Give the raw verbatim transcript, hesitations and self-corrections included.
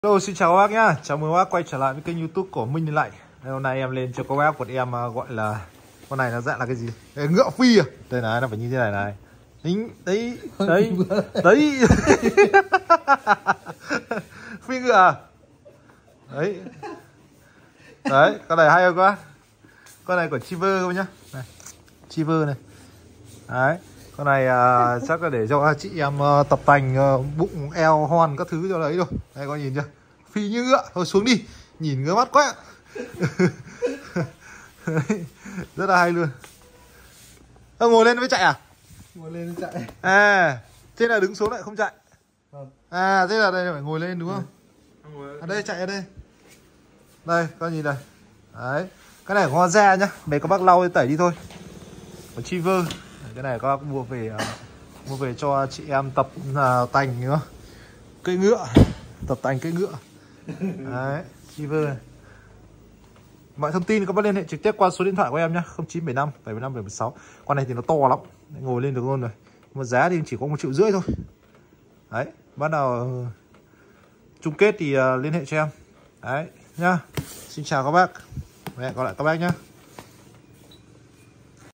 Hello, xin chào các bác nhá. Chào mừng các bác quay trở lại với kênh YouTube của Minh Lại. Hôm nay em lên cho các bác một em gọi là con này nó dạng là cái gì? Cái ngựa phi à? Đây này, nó phải như thế này này. Đấy, đấy, đấy, đấy. Phi ngựa à? Đấy. Đấy, con này hay không các bác? Con này của Chiver không nhá. Này. Chiver này. Đấy. Con này à, chắc là để cho chị em uh, tập tành uh, bụng eo hòn các thứ cho đấy rồi. Đây có nhìn chưa? Phi như ngựa. Thôi xuống đi. Nhìn ngứa mắt quá. Rất là hay luôn. Ờ, ngồi lên mới chạy à? Ngồi lên nó chạy. À, thế là đứng xuống lại không chạy. À, thế là đây phải ngồi lên đúng không? Ở đây chạy ở đây. Đây, có nhìn đây. Đấy. Cái này của Honda nhá. Mấy các bác lau tẩy đi thôi. Của Chiver. Cái này các bác mua về uh, mua về cho chị em tập uh, tành nữa. Cây ngựa, tập tành cây ngựa. Đấy, Chiver này. Mọi thông tin các bác liên hệ trực tiếp qua số điện thoại của em nhé, không chín bảy năm bảy năm bảy sáu. Con này thì nó to lắm, ngồi lên được luôn rồi. Mà giá thì chỉ có một triệu rưỡi thôi. Đấy, bắt đầu chung kết thì uh, liên hệ cho em. Đấy nhá. Xin chào các bác. Hẹn gặp lại các bác nhé.